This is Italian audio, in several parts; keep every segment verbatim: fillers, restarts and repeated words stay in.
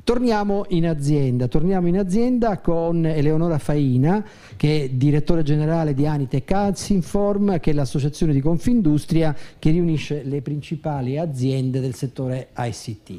Torniamo in azienda, torniamo in azienda con Eleonora Faina, che è direttore generale di Anitec Alsinform, che è l'associazione di Confindustria che riunisce le principali aziende del settore I C T.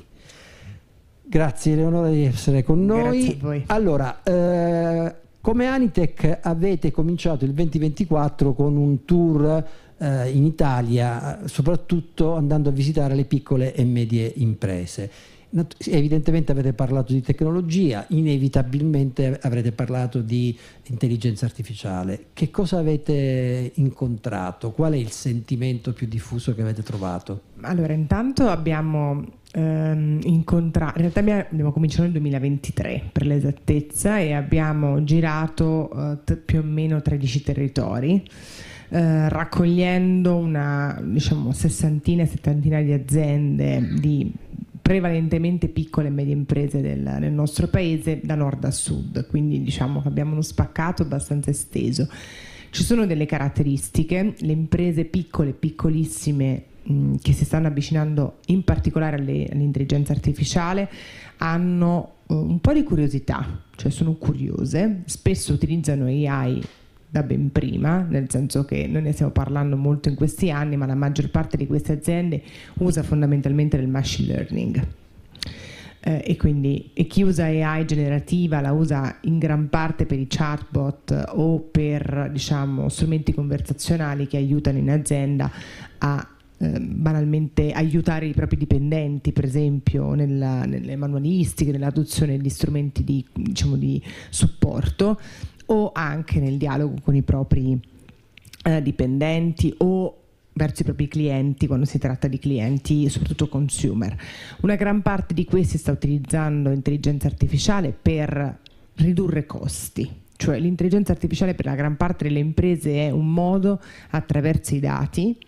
Grazie Eleonora di essere con noi. Grazie a voi. Allora, eh, come Anitec avete cominciato il duemilaventiquattro con un tour eh, in Italia, soprattutto andando a visitare le piccole e medie imprese. Evidentemente avete parlato di tecnologia, inevitabilmente avrete parlato di intelligenza artificiale. Che cosa avete incontrato? Qual è il sentimento più diffuso che avete trovato? Allora, intanto abbiamo ehm, incontrato, in realtà abbiamo cominciato nel duemilaventitré per l'esattezza, e abbiamo girato eh, t- più o meno tredici territori, eh, raccogliendo una, diciamo, sessantina, settantina di aziende di prevalentemente piccole e medie imprese del, del nostro paese, da nord a sud, quindi diciamo che abbiamo uno spaccato abbastanza esteso. Ci sono delle caratteristiche: le imprese piccole, piccolissime, mh, che si stanno avvicinando in particolare alle, all'intelligenza artificiale, hanno uh, un po' di curiosità, cioè sono curiose, spesso utilizzano A I da ben prima, nel senso che noi ne stiamo parlando molto in questi anni, ma la maggior parte di queste aziende usa fondamentalmente del machine learning, eh, e quindi e chi usa A I generativa la usa in gran parte per i chatbot o per, diciamo, strumenti conversazionali che aiutano in azienda a eh, banalmente aiutare i propri dipendenti, per esempio nella, nelle manualistiche, nell'adozione degli strumenti di, diciamo, di supporto, o anche nel dialogo con i propri eh, dipendenti o verso i propri clienti, quando si tratta di clienti soprattutto consumer. Una gran parte di questi sta utilizzando intelligenza artificiale per ridurre costi, cioè l'intelligenza artificiale per la gran parte delle imprese è un modo, attraverso i dati,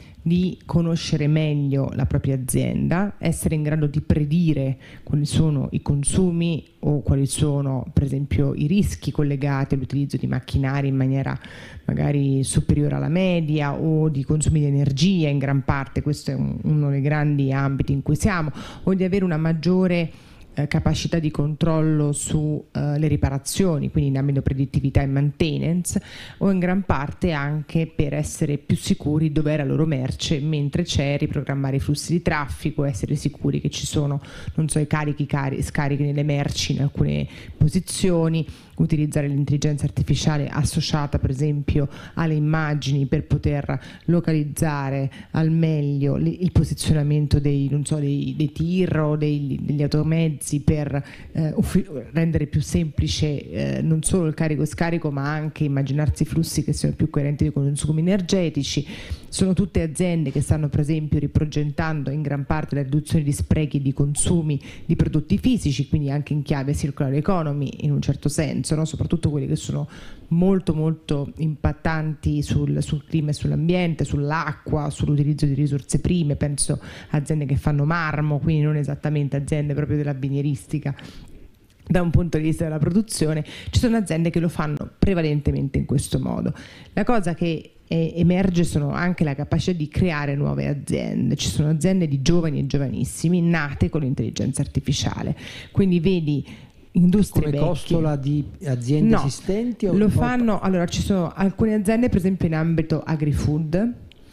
di conoscere meglio la propria azienda, essere in grado di predire quali sono i consumi o quali sono, per esempio, i rischi collegati all'utilizzo di macchinari in maniera magari superiore alla media, o di consumi di energia in gran parte, questo è un, uno dei grandi ambiti in cui siamo, o di avere una maggiore eh, capacità di controllo sulle eh, riparazioni, quindi in ambito predittività e maintenance, o in gran parte anche per essere più sicuri dove è la loro merce mentre c'è, riprogrammare i flussi di traffico, essere sicuri che ci sono, non so, i carichi, cari- scarichi nelle merci in alcune posizioni, utilizzare l'intelligenza artificiale associata per esempio alle immagini per poter localizzare al meglio il posizionamento dei, non so, dei, dei tir o dei, degli automezzi, per eh, uffi- rendere più semplice eh, non solo il carico e scarico, ma anche immaginarsi flussi che siano più coerenti con i consumi energetici. Sono tutte aziende che stanno per esempio riprogettando in gran parte la riduzione di sprechi e di consumi di prodotti fisici, quindi anche in chiave circular economy in un certo senso, no? Soprattutto quelli che sono molto molto impattanti sul, sul clima e sull'ambiente, sull'acqua, sull'utilizzo di risorse prime. Penso a aziende che fanno marmo, quindi non esattamente aziende proprio della vinieristica da un punto di vista della produzione. Ci sono aziende che lo fanno prevalentemente in questo modo. La cosa che eh, emerge sono anche la capacità di creare nuove aziende. Ci sono aziende di giovani e giovanissimi nate con l'intelligenza artificiale, quindi vedi industrie come vecchie. costola di aziende no, esistenti? O lo no? fanno, allora ci sono alcune aziende per esempio in ambito agri-food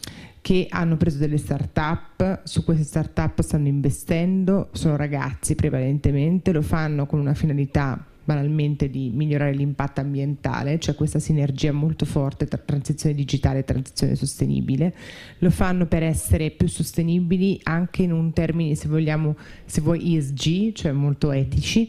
che hanno preso delle start-up, su queste start-up stanno investendo, sono ragazzi prevalentemente, lo fanno con una finalità banalmente di migliorare l'impatto ambientale, cioè questa sinergia molto forte tra transizione digitale e transizione sostenibile. Lo fanno per essere più sostenibili anche in un termine, se vogliamo, se vuoi E S G, cioè molto etici,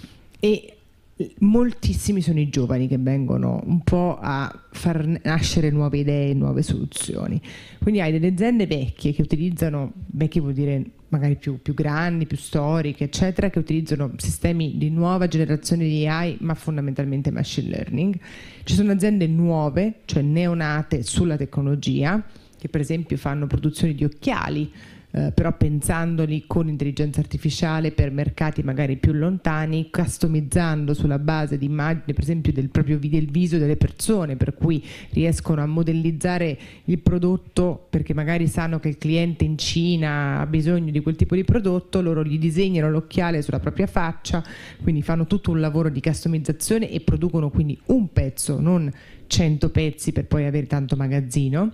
e moltissimi sono i giovani che vengono un po' a far nascere nuove idee, nuove soluzioni. Quindi hai delle aziende vecchie che utilizzano, vecchie vuol dire magari più, più grandi, più storiche, eccetera, che utilizzano sistemi di nuova generazione di A I, ma fondamentalmente machine learning. Ci sono aziende nuove, cioè neonate sulla tecnologia, che per esempio fanno produzioni di occhiali eh, però pensandoli con intelligenza artificiale per mercati magari più lontani, customizzando sulla base di immagini, per esempio del proprio video, del viso delle persone, per cui riescono a modellizzare il prodotto perché magari sanno che il cliente in Cina ha bisogno di quel tipo di prodotto, loro gli disegnano l'occhiale sulla propria faccia, quindi fanno tutto un lavoro di customizzazione e producono quindi un pezzo, non cento pezzi per poi avere tanto magazzino.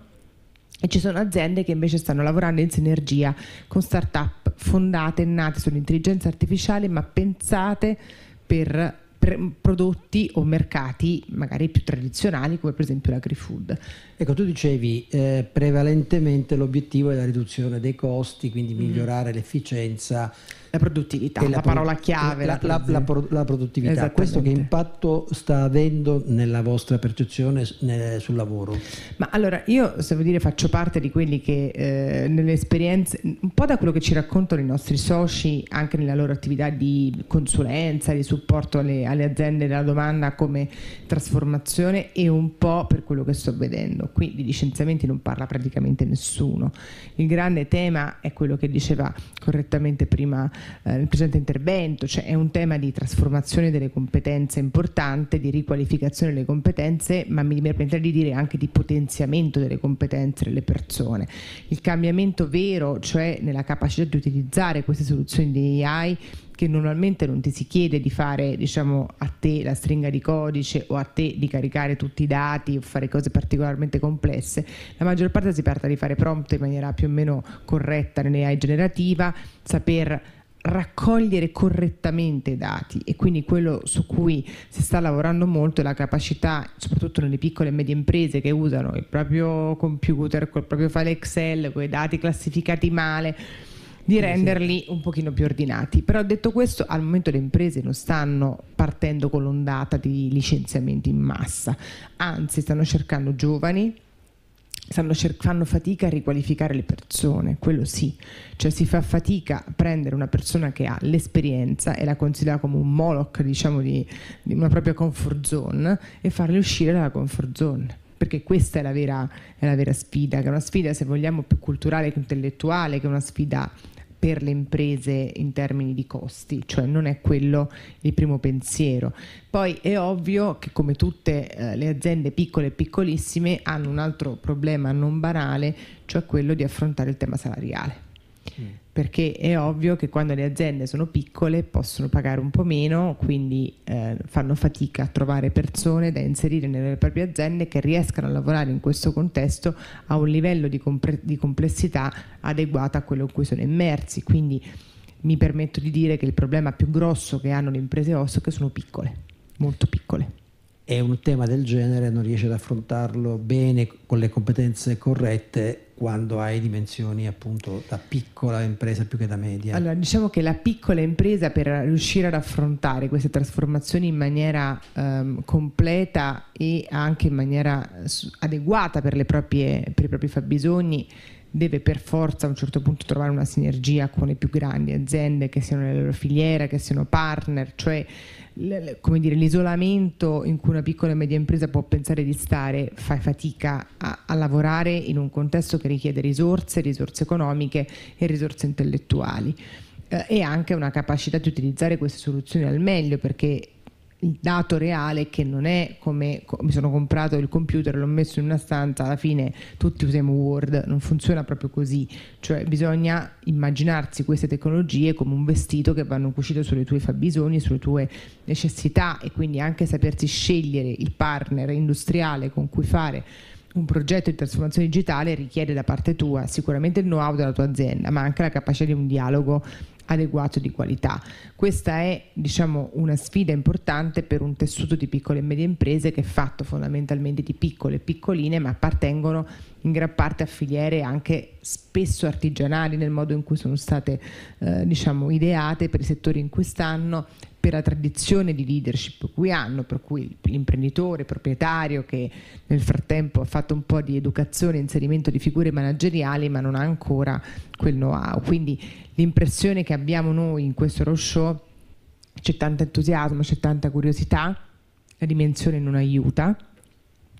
E ci sono aziende che invece stanno lavorando in sinergia con start-up fondate e nate sull'intelligenza artificiale, ma pensate per prodotti o mercati magari più tradizionali, come per esempio l'agri-food. Ecco, tu dicevi eh, prevalentemente l'obiettivo è la riduzione dei costi, quindi migliorare mm. l'efficienza, la produttività, la, la parola chiave, la, la, la, la, la produttività. Questo che impatto sta avendo nella vostra percezione nel, sul lavoro? Ma allora, io se vuol dire faccio parte di quelli che eh, nelle esperienze, un po' da quello che ci raccontano i nostri soci anche nella loro attività di consulenza, di supporto alle, alle aziende della domanda come trasformazione, e un po' per quello che sto vedendo. Qui di licenziamenti non parla praticamente nessuno. Il grande tema è quello che diceva correttamente prima eh, nel precedente intervento, cioè è un tema di trasformazione delle competenze importante, di riqualificazione delle competenze, ma mi permetterei di dire anche di potenziamento delle competenze delle persone. Il cambiamento vero, cioè nella capacità di utilizzare queste soluzioni di A I, che normalmente non ti si chiede di fare, diciamo, a te la stringa di codice o a te di caricare tutti i dati o fare cose particolarmente complesse. La maggior parte si parla di fare prompt in maniera più o meno corretta nell'A I generativa, saper raccogliere correttamente i dati, e quindi quello su cui si sta lavorando molto è la capacità, soprattutto nelle piccole e medie imprese che usano il proprio computer col proprio file Excel, con i dati classificati male, di renderli un pochino più ordinati. Però detto questo, al momento le imprese non stanno partendo con l'ondata di licenziamenti in massa, anzi stanno cercando giovani, stanno cer- fanno fatica a riqualificare le persone, quello sì, cioè si fa fatica a prendere una persona che ha l'esperienza e la considera come un Moloch, diciamo, di, di una propria comfort zone, e farli uscire dalla comfort zone. Perché questa è la vera, è la vera sfida, che è una sfida, se vogliamo, più culturale che intellettuale, che è una sfida per le imprese in termini di costi, cioè non è quello il primo pensiero. Poi è ovvio che, come tutte eh, le aziende piccole e piccolissime, hanno un altro problema non banale, cioè quello di affrontare il tema salariale. Mm. Perché è ovvio che quando le aziende sono piccole possono pagare un po' meno, quindi eh, fanno fatica a trovare persone da inserire nelle proprie aziende che riescano a lavorare in questo contesto a un livello di, compre- di complessità adeguato a quello in cui sono immersi. Quindi mi permetto di dire che il problema più grosso che hanno le imprese O S è che sono piccole, molto piccole. E un tema del genere non riesce ad affrontarlo bene con le competenze corrette quando hai dimensioni appunto da piccola impresa più che da media. Allora, diciamo che la piccola impresa, per riuscire ad affrontare queste trasformazioni in maniera um, completa e anche in maniera adeguata per, le proprie, per i propri fabbisogni, deve per forza a un certo punto trovare una sinergia con le più grandi aziende, che siano nella loro filiera, che siano partner, cioè come dire, l'isolamento in cui una piccola e media impresa può pensare di stare, fa fatica a, a lavorare in un contesto che richiede risorse, risorse economiche e risorse intellettuali, eh, e anche una capacità di utilizzare queste soluzioni al meglio, perché il dato reale è che non è come mi sono comprato il computer, l'ho messo in una stanza, alla fine tutti usiamo Word, non funziona proprio così, cioè bisogna immaginarsi queste tecnologie come un vestito che vanno cucito sulle tue fabbisogni, sulle tue necessità, e quindi anche sapersi scegliere il partner industriale con cui fare un progetto di trasformazione digitale richiede da parte tua sicuramente il know-how della tua azienda, ma anche la capacità di un dialogo adeguato di qualità. Questa è, diciamo, una sfida importante per un tessuto di piccole e medie imprese che è fatto fondamentalmente di piccole e piccoline, ma appartengono in gran parte a filiere anche spesso artigianali nel modo in cui sono state eh, diciamo ideate per i settori in cui stanno, per la tradizione di leadership cui hanno, per cui l'imprenditore proprietario che nel frattempo ha fatto un po' di educazione e inserimento di figure manageriali, ma non ha ancora quel know-how. Quindi l'impressione che abbiamo noi in questo roadshow, c'è tanto entusiasmo, c'è tanta curiosità, la dimensione non aiuta,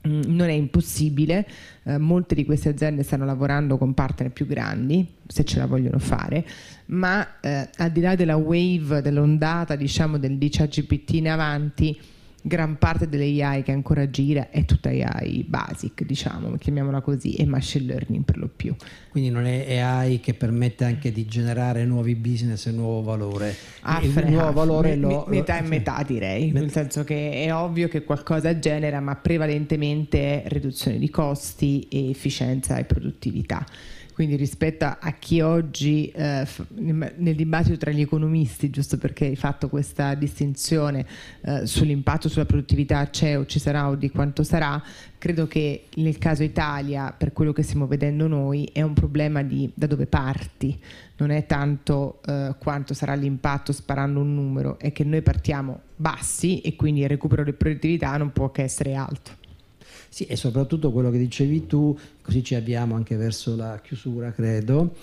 non è impossibile, eh, molte di queste aziende stanno lavorando con partner più grandi se ce la vogliono fare, ma eh, al di là della wave, dell'ondata diciamo del di ChatGPT in avanti, gran parte dell'A I che ancora gira è tutta A I basic, diciamo, chiamiamola così, e machine learning per lo più. Quindi non è A I che permette anche di generare nuovi business e nuovo valore. Ah, il nuovo valore me, lo, metà e metà direi, met- nel senso che è ovvio che qualcosa genera, ma prevalentemente è riduzione di costi e efficienza e produttività. Quindi rispetto a chi oggi eh, nel dibattito tra gli economisti, giusto perché hai fatto questa distinzione eh, sull'impatto sulla produttività c'è o ci sarà o di quanto sarà, credo che nel caso Italia, per quello che stiamo vedendo noi, è un problema di da dove parti, non è tanto eh, quanto sarà l'impatto sparando un numero, è che noi partiamo bassi e quindi il recupero di produttività non può che essere alto. Sì, e soprattutto quello che dicevi tu, così ci avviamo anche verso la chiusura, credo,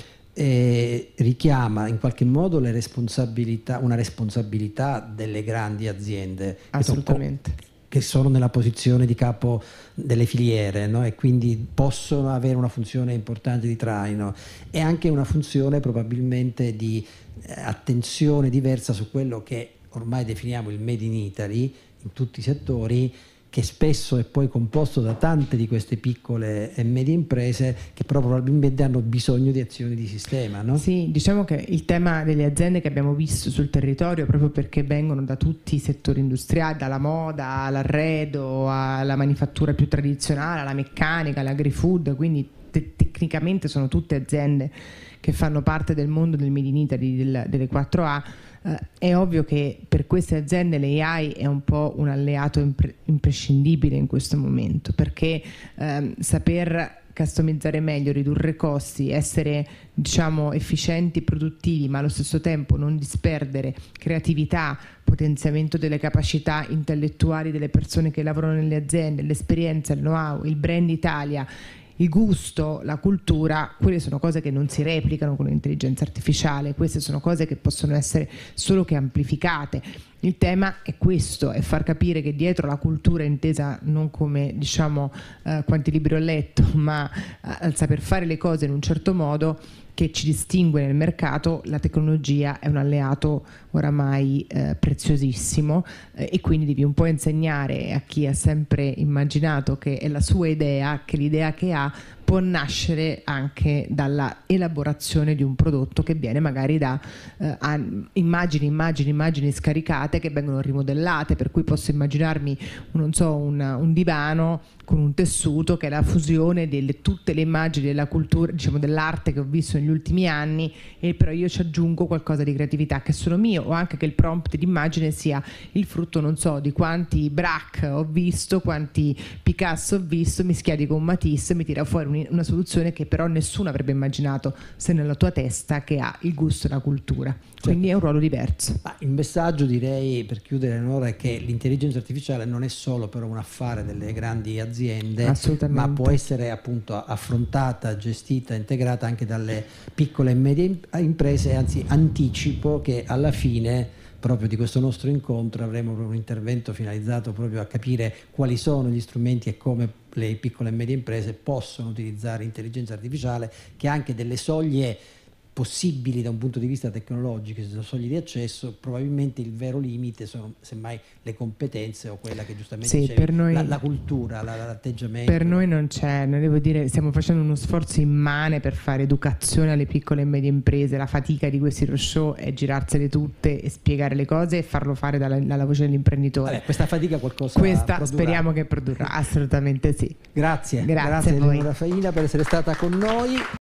eh, richiama in qualche modo le responsabilità, una responsabilità delle grandi aziende. Assolutamente. Che sono nella posizione di capo delle filiere, no? E quindi possono avere una funzione importante di traino e anche una funzione probabilmente di eh, attenzione diversa su quello che ormai definiamo il Made in Italy in tutti i settori, che spesso è poi composto da tante di queste piccole e medie imprese che però probabilmente hanno bisogno di azioni di sistema, no? Sì, diciamo che il tema delle aziende che abbiamo visto sul territorio, proprio perché vengono da tutti i settori industriali, dalla moda all'arredo, alla manifattura più tradizionale, alla meccanica, all'agri-food, quindi te- tecnicamente sono tutte aziende che fanno parte del mondo del Made in Italy, del, delle quattro A. Uh, è ovvio che per queste aziende l'A I è un po' un alleato impre- imprescindibile in questo momento, perché um, saper customizzare meglio, ridurre costi, essere diciamo efficienti e produttivi, ma allo stesso tempo non disperdere creatività, potenziamento delle capacità intellettuali delle persone che lavorano nelle aziende, l'esperienza, il know-how, il brand Italia, il gusto, la cultura, quelle sono cose che non si replicano con l'intelligenza artificiale, queste sono cose che possono essere solo che amplificate. Il tema è questo, è far capire che dietro la cultura intesa non come diciamo eh, quanti libri ho letto, ma eh, al saper fare le cose in un certo modo che ci distingue nel mercato, la tecnologia è un alleato oramai eh, preziosissimo eh, e quindi devi un po' insegnare a chi ha sempre immaginato che è la sua idea, che l'idea che ha può nascere anche dalla elaborazione di un prodotto che viene magari da eh, immagini, immagini, immagini scaricate che vengono rimodellate, per cui posso immaginarmi non so, un, un divano con un tessuto che è la fusione di tutte le immagini della cultura, diciamo dell'arte che ho visto negli ultimi anni, e però io ci aggiungo qualcosa di creatività che sono mio, o anche che il prompt di immagine sia il frutto non so di quanti Braque ho visto, quanti Picasso ho visto mischiati con Matisse, mi tira fuori un una soluzione che però nessuno avrebbe immaginato se nella tua testa, che ha il gusto e la cultura, quindi è un ruolo diverso. Ma il messaggio, direi, per chiudere, Nora, è che l'intelligenza artificiale non è solo però un affare delle grandi aziende, ma può essere appunto affrontata, gestita, integrata anche dalle piccole e medie imprese, anzi anticipo che alla fine proprio di questo nostro incontro avremo un intervento finalizzato proprio a capire quali sono gli strumenti e come le piccole e medie imprese possono utilizzare intelligenza artificiale, che ha anche delle soglie possibili da un punto di vista tecnologico, se sono soglie di accesso. Probabilmente il vero limite sono semmai le competenze o quella che giustamente sì, dicevi, per noi, la, la cultura, la, l'atteggiamento. Per noi non c'è, ne devo dire, stiamo facendo uno sforzo immane per fare educazione alle piccole e medie imprese. La fatica di questi show è girarsele tutte e spiegare le cose e farlo fare dalla, dalla voce dell'imprenditore. Vabbè, questa fatica qualcosa questa produrrà. Speriamo che produrrà, assolutamente sì. Grazie, grazie, grazie a voi. Eleonora Faina per essere stata con noi.